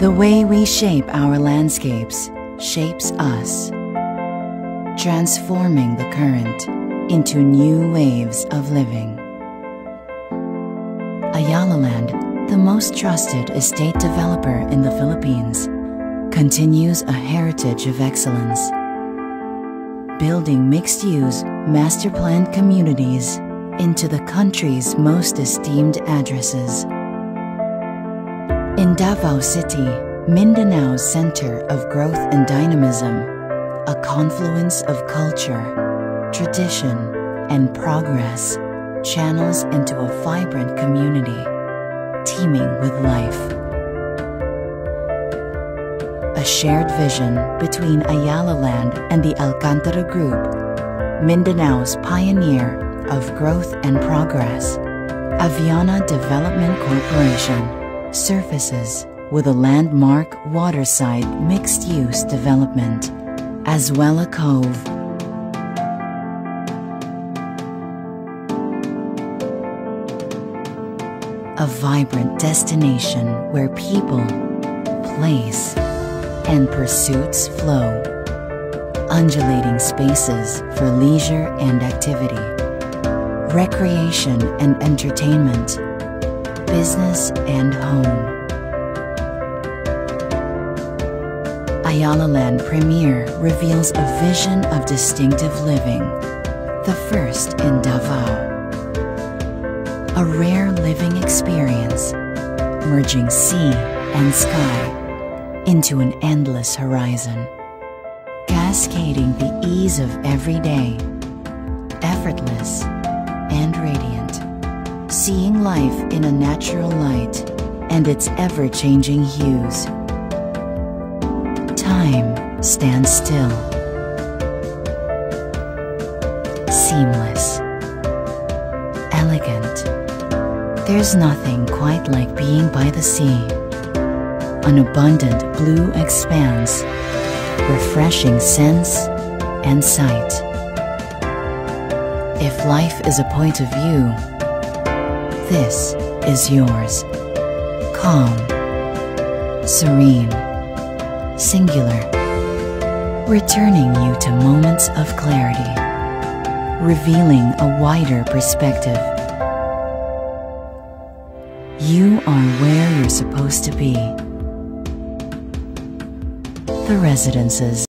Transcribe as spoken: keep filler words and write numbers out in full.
The way we shape our landscapes shapes us, transforming the current into new waves of living. Ayala Land, the most trusted estate developer in the Philippines, continues a heritage of excellence, building mixed-use, master-planned communities into the country's most esteemed addresses. In Davao City, Mindanao's center of growth and dynamism, a confluence of culture, tradition, and progress, channels into a vibrant community, teeming with life. A shared vision between Ayala Land and the Alcantara Group, Mindanao's pioneer of growth and progress, Aviana Development Corporation, surfaces with a landmark waterside mixed-use development, as well a cove. A vibrant destination where people, place, and pursuits flow. Undulating spaces for leisure and activity, recreation and entertainment, business and home. Ayala Land Premier reveals a vision of distinctive living, the first in Davao. A rare living experience, merging sea and sky into an endless horizon, cascading the ease of every day, effortless and radiant, seeing life in a natural light and its ever-changing hues. Time stands still, seamless, elegant. There's nothing quite like being by the sea. An abundant blue expanse, refreshing sense and sight. If life is a point of view, this is yours. Calm, serene, singular, returning you to moments of clarity, revealing a wider perspective. You are where you're supposed to be. The Residences.